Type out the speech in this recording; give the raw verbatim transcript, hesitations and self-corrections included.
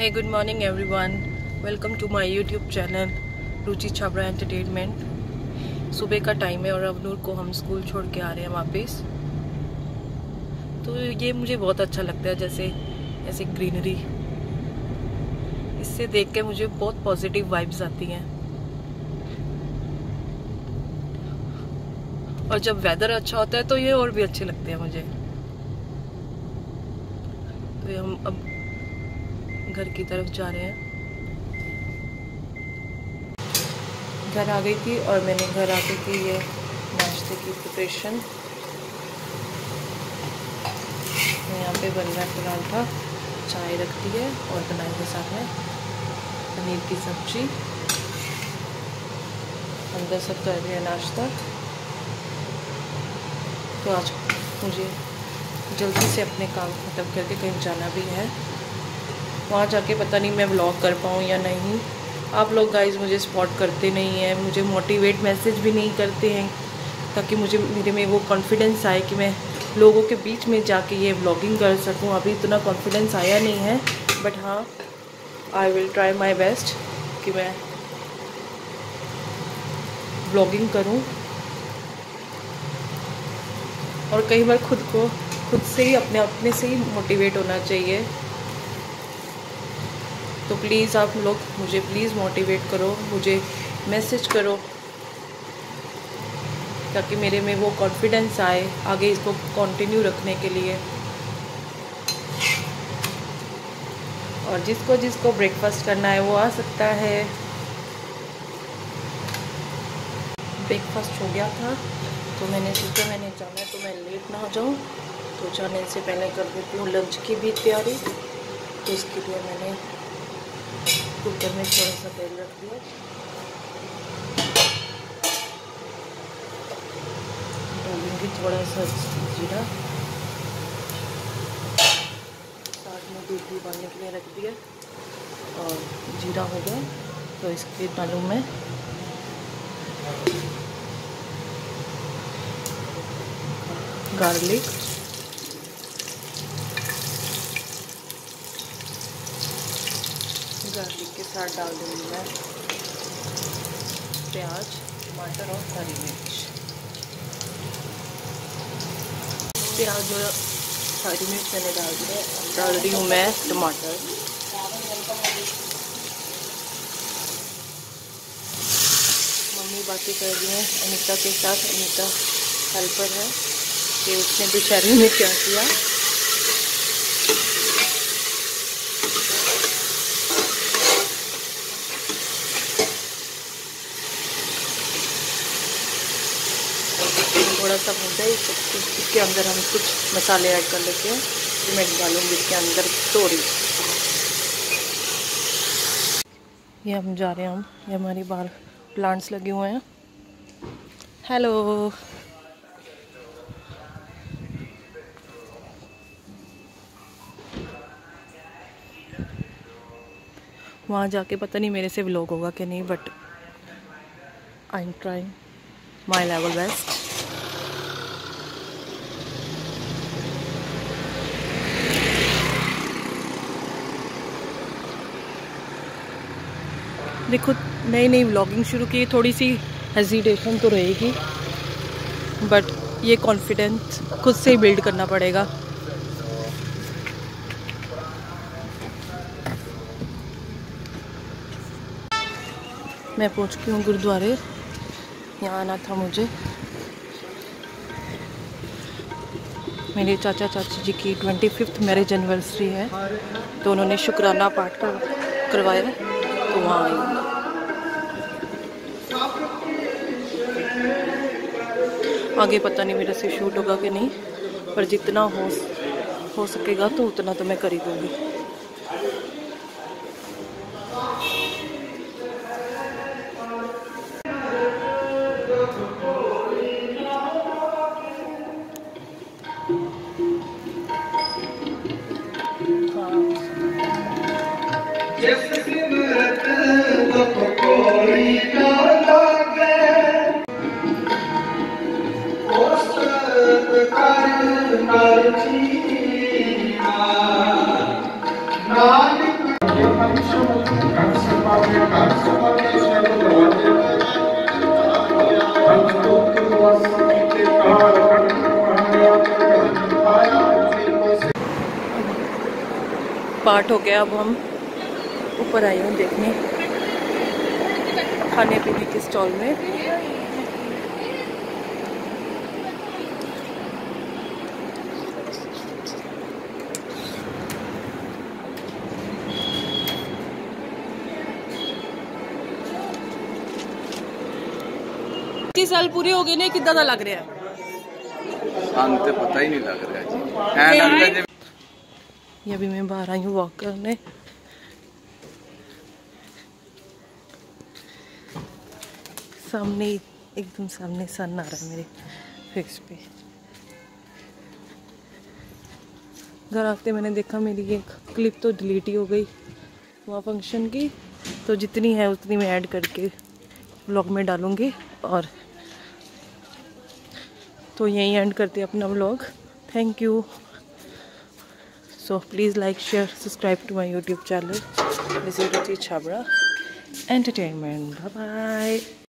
Hey, good morning everyone. Welcome to my YouTube channel Ruchi Chhabra entertainment. सुबह का time है और अब नूर को हम स्कूल छोड़ के आ रहे हैं वापस। तो ये मुझे बहुत अच्छा लगता है, जैसे ऐसे ग्रीनरी, इससे देख के मुझे बहुत पॉजिटिव वाइब्स आती हैं। और जब वेदर अच्छा होता है तो ये और भी अच्छे लगते हैं मुझे। तो हम अब घर की तरफ जा रहे हैं। घर आ गई थी और मैंने घर आके की ये नाश्ते की प्रिपरेशन। यहाँ पे बन रहा है पराठा, चाय रख दी है और बनाएंगे साथ में पनीर की सब्जी। अंदर सब कर रहे हैं नाश्ता। तो आज मुझे जल्दी से अपने काम खत्म करके कहीं जाना भी है। वहाँ जाके पता नहीं मैं व्लॉग कर पाऊँ या नहीं। आप लोग गाइस मुझे सपोर्ट करते नहीं हैं, मुझे मोटिवेट मैसेज भी नहीं करते हैं ताकि मुझे मेरे में वो कॉन्फिडेंस आए कि मैं लोगों के बीच में जाके ये व्लॉगिंग कर सकूं। अभी इतना कॉन्फिडेंस आया नहीं है, बट हाँ, I will try my best कि मैं व्लॉगिंग करूं। और कई बार खुद को खुद से ही अपने अपने से ही मोटिवेट होना चाहिए। तो प्लीज़ आप लोग मुझे प्लीज़ मोटिवेट करो, मुझे मैसेज करो ताकि मेरे में वो कॉन्फिडेंस आए आगे इसको कंटिन्यू रखने के लिए। और जिसको जिसको ब्रेकफास्ट करना है वो आ सकता है। ब्रेकफास्ट हो गया था तो मैंने सोचा मैंने जाना है तो मैं लेट ना हो जाऊँ, तो जाने से पहले कर देती हूँ लंच की भी तैयारी। तो इसके लिए मैंने कुकर में थोड़ा सा तेल रख दिया, डालूंगी थोड़ा सा जीरा, साथ में दूध भी उबालने के लिए रख दिया और जीरा हो गया तो इसके डालूँ मैं गार्लिक, गार्लिक के साथ डाल दूँगी मैं प्याज, टमाटर और हरी मिर्च। प्याज और हरी मिर्च मैंने डाल दिया। डाल रही हूँ मैं टमाटर। मम्मी बातें कर रही हैं अनीता के साथ। अनीता हेल्पर है कि उसने बेचारे में क्या किया। थोड़ा सा भून जाए इसके अंदर हम कुछ मसाले ऐड कर लेते हैं। तो मैं डालूंगी इसके अंदर तोरी। ये हम जा रहे हैं हम ये हमारी बाहर प्लांट्स लगे हुए हैं। हेलो, वहाँ जाके पता नहीं मेरे से व्लॉग होगा कि नहीं, but I am trying my level best. देखो नई नई व्लॉगिंग शुरू की, थोड़ी सी हेजिटेशन तो रहेगी, बट ये कॉन्फिडेंस खुद से ही बिल्ड करना पड़ेगा। मैं पहुंच चुकी हूँ गुरुद्वारे। यहाँ आना था मुझे। मेरे चाचा चाची जी की ट्वेंटी फिफ्थ मैरिज एनिवर्सरी है तो उन्होंने शुक्राना पाठ कर करवाया तो वहाँ आई हूँ। आगे पता नहीं मेरे से शूट होगा कि नहीं, पर जितना हो हो सकेगा तो उतना तो मैं कर ही दूँगी। नानक पार्ट हो गया। अब हम ऊपर आए हूँ देखने खाने पीने के स्टॉल में। इक्कीस साल पूरे हो गए ने, कितना दा लग रहा है? तो पता ही नहीं लग रहा जी। ये अभी मैं बाहर आई हूँ वॉक करने। सामने एकदम सामने सन आ रहा है मेरे फेस पे। घर आते मैंने देखा मेरी एक क्लिप तो डिलीट ही हो गई वहाँ फंक्शन की, तो जितनी है उतनी मैं ऐड करके व्लॉग में डालूँगी। और तो यहीं एंड करते अपना vlog. Thank you. So please like share subscribe to my YouTube channel. This is Ruchi Chhabra entertainment. Bye bye.